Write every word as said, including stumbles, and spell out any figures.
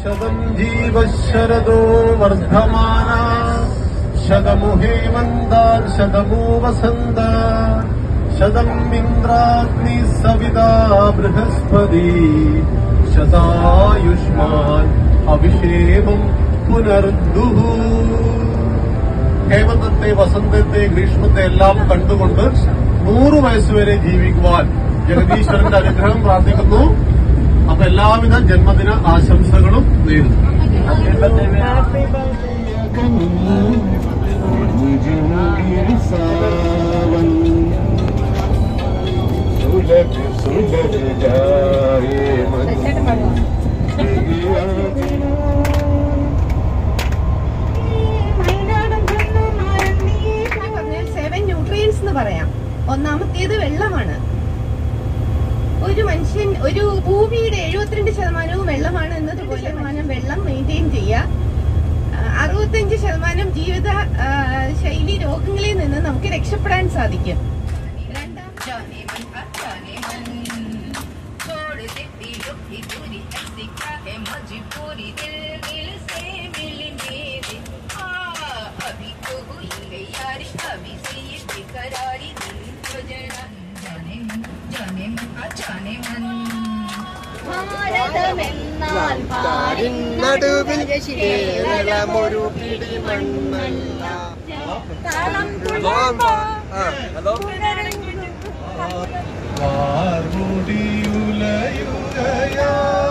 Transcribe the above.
शतं जीवशरदो वर्धमाना शतमु हेमन्तात् शतमु वसन्ता शतं इन्द्राग्निः सविता बृहस्पति शतायुष्मान् अभिषेकं पुनर्दुः. ഹേമന്തത്തെ, വസന്തത്തെ, ഗ്രീഷ്മത്തെ എല്ലാം കണ്ടുകൊണ്ട് നൂറ് വയസ്സുവരെ ജീവിക്കുവാൻ ജഗദീശ്വരന്റെ അനുഗ്രഹം പ്രാർത്ഥിക്കുന്നു. അപ്പൊ എല്ലാവിധ ജന്മദിന ആശംസകളും നേരുന്നു. സെവൻ ന്യൂട്രിയൻസ് എന്ന് പറയാം. ഒന്നാമത്തേത് വെള്ളമാണ്. ഒരു മനുഷ്യൻ, ഒരു ഭൂമിയുടെ എഴുപത്തിരണ്ട് ശതമാനവും വെള്ളമാണ് എന്നതുപോലെ ശതമാനം വെള്ളം മെയിൻറ്റെയിൻ ചെയ്യുക. അറുപത്തഞ്ച് ശതമാനം ജീവിത ശൈലി രോഗങ്ങളിൽ നിന്ന് നമുക്ക് രക്ഷപ്പെടാൻ സാധിക്കും. നടുവിൽ കേരളമൊരു പിടിമണ്ണല്ല. വാർമുടിയുലയുകയാ